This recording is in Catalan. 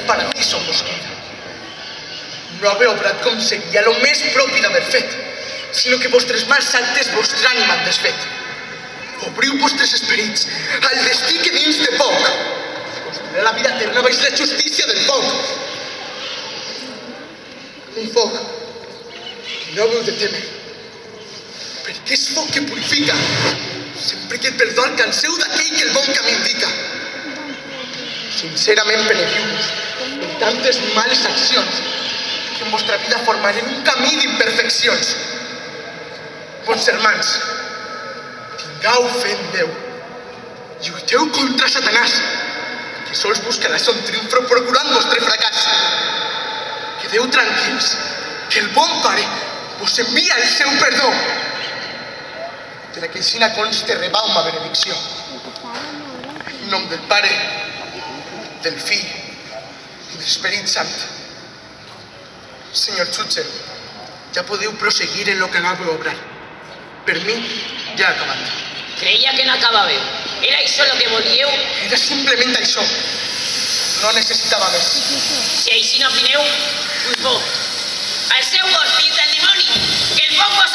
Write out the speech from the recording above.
paradís on vos queda. No haveu obrat com seria lo més propi d'haver fet, sinó que vostres mals santes vostra ànima han desfet. Obriu vostres esperits al destí que dins de poc construirà la vida eterna baix la justícia del foc. Un foc que no heu de temer, perquè és foc que purifica, sempre que el perdó alcanceu d'aquell que el bon camí indica. Sincerament penegueu-vos de tantes males accions que en vostra vida formaren un camí d'imperfeccions. Bons germans, tingueu fe en Déu, lluiteu contra Satanàs, que sols buscarà son triomf procurant vostre fracàs. Quedeu tranquils, que el bon Pare vos envia el seu perdó, per a que aixina conste rebau ma benedicció. En nom del Pare, del Fill i de l'Esperit Sant. Senyor jutge, ja podeu proseguir en lo que anàveu a obrar. Per mi, ja ha acabat. Creia que n'acabàveu. Era això lo que volíeu? Era simplement això. No necessitava més. Si així no opineu, un foc. Al seu gos dins del dimoni, que el foc vos